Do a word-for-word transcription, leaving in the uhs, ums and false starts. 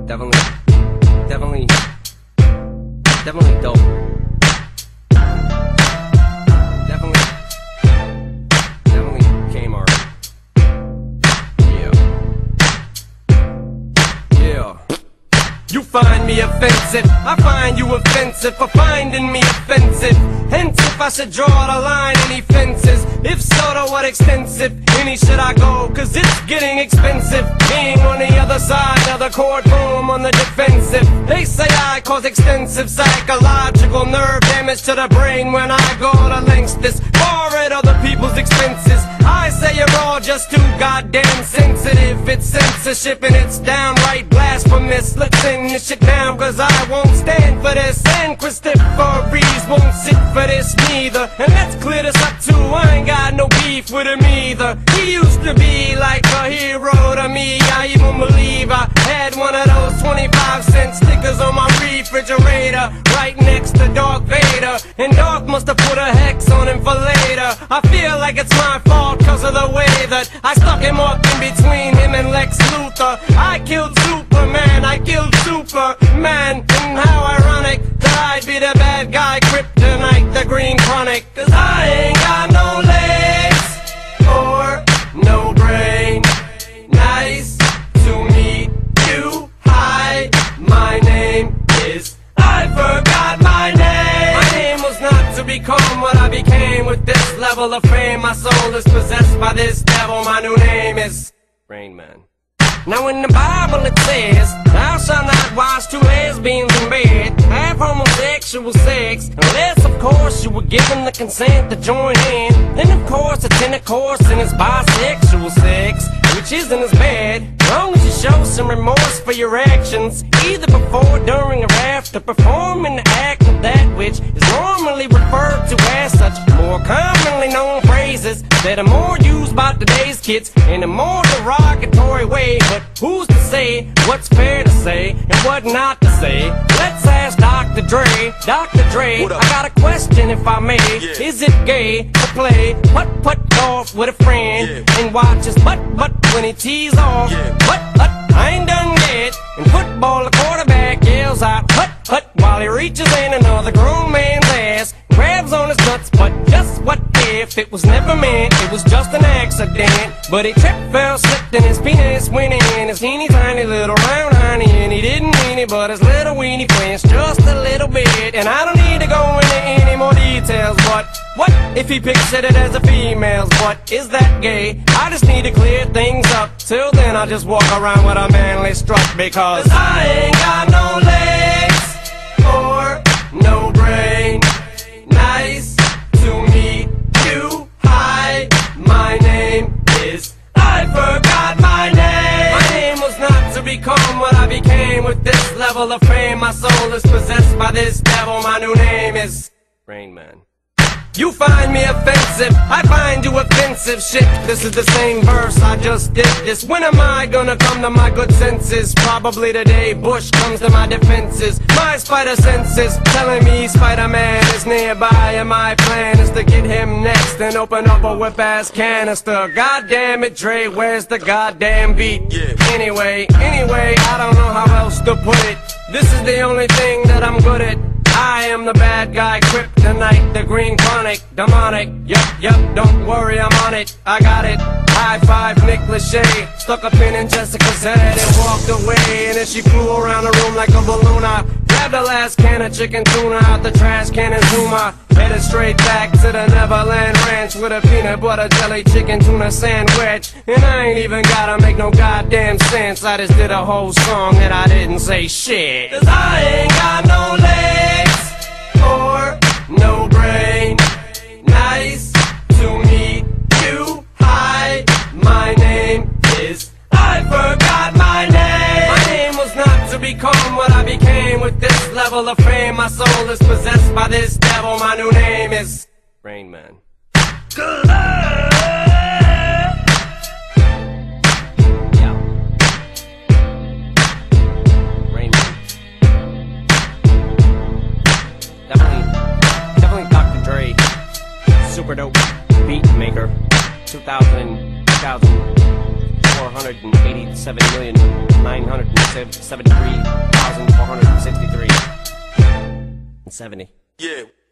Definitely, definitely, definitely dope. Definitely, definitely Kmart. Yeah. Yeah. You find me offensive, I find you offensive for finding me offensive. Hence, if I should draw the line, any fences? If so, to what extensive? Any should I go? Cause it's getting expensive being on the other side of the courtroom on the defensive. They say I cause extensive psychological nerve damage to the brain when I go to lengths this far at other people's expenses. I say you're all just too goddamn sensitive. It's censorship and it's downright blasphemous. Let's send this shit down cause I won't stand for this. And Christopher Reeves won't sit for this neither. And let's clear this up too, I ain't got no beef with him either. He used to be like a hero to me. I even believe I had one of those twenty-five cent stickers on my refrigerator right next to Darth Vader. And Darth must have put a hex on him for later. I feel like it's my fault cause of the way that I stuck him up in between him and Lex Luthor. I killed Superman, I killed Superman. And how ironic that I'd be the bad guy, Kryptonite, the Green Chronic. Cause I ain't got no legs or no brain. Nice to meet you. Hi, my name is... I forgot my name. My name was not to become what I became. With this level of fame, my soul is possessed by this devil. My new name is Rain Man. Now in the Bible it says, thou shalt not wash two lesbians in bed, have homosexual sex, unless of course you were given the consent to join in. Then of course it's intercourse and it's bisexual sex, which isn't as bad, as long as you show some remorse for your actions, either before, during, or after performing the act of that which is normally referred to as such more commonly known phrases that are more used by today's kids in a more derogatory way. But who's to say what's fair to say and what not to say? Let's ask Doctor Dre. Doctor Dre, I got a question if I may. Yeah. Is it gay to play putt-putt golf with a friend, yeah, and watch his butt-butt when he tees off? Yeah. Putt-putt, I ain't done yet. In football, the quarterback yells out putt-putt while he reaches in another grown man's ass, grabs on his nuts. But just what if it was never meant, it was just an accident? But he tripped, fell, slipped, and his penis went in his teeny tiny little round honey, and he didn't mean it, but his little weenie flinched just a little bit. And I don't need to go into any more details, but what if he pictured it as a female's butt? Is that gay? I just need to clear things up. Till then I'll just walk around with a manly strut, because Cause I ain't got no legs or no brain. Nice to meet you. Hi, my name is... I forgot my name. My name was not to become what I became. With this level of fame, my soul is possessed by this devil. My new name is Rain Man. You find me offensive, I find you offensive. Shit, this is the same verse I just did this. When am I gonna come to my good senses? Probably the day Bush comes to my defenses. My spider senses telling me Spider-Man is nearby, and my plan is to get him next and open up a whip-ass canister. God damn it, Dre, where's the goddamn beat? Yeah. Anyway, anyway, I don't know how else to put it. This is the only thing that I'm good at. I am the bad guy, Kryptonite, the Green Chronic, demonic. Yup, yup, don't worry, I'm on it. I got it. High five, Nick Lachey. Stuck a pin in Jessica's head and walked away. And then she flew around the room like a balloon. I grabbed the last can of chicken tuna out the trash can and zoom. I headed straight back to the Neverland Ranch with a peanut butter jelly chicken tuna sandwich. And I ain't even gotta make no goddamn sense. I just did a whole song and I didn't say shit. Cause I ain't got no legs or no brain. Nice to meet you. Hi, my name is... I forgot my name. My name was not to become what I became. With this level of fame, my soul is possessed by this devil. My new name is Rain Man. Super dope beat maker, two thousand, two thousand four hundred eighty-seven million nine hundred seventy-three thousand four hundred sixty-three and seventy. Yeah.